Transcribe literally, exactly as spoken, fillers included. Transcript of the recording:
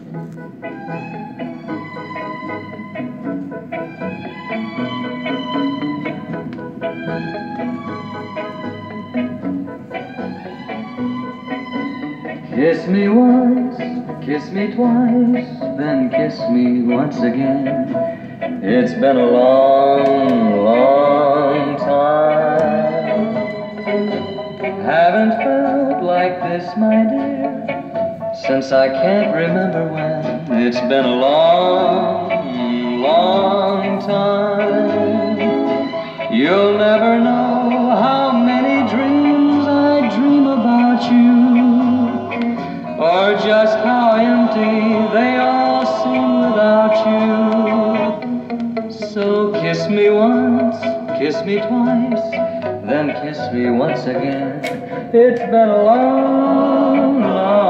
Kiss me once, kiss me twice, then kiss me once again. It's been a long, long time. Haven't felt like this, my dear, since I can't remember when. It's been a long, long time. You'll never know how many dreams I dream about you, or just how empty they all seem without you. So kiss me once, kiss me twice, then kiss me once again. It's been a long, long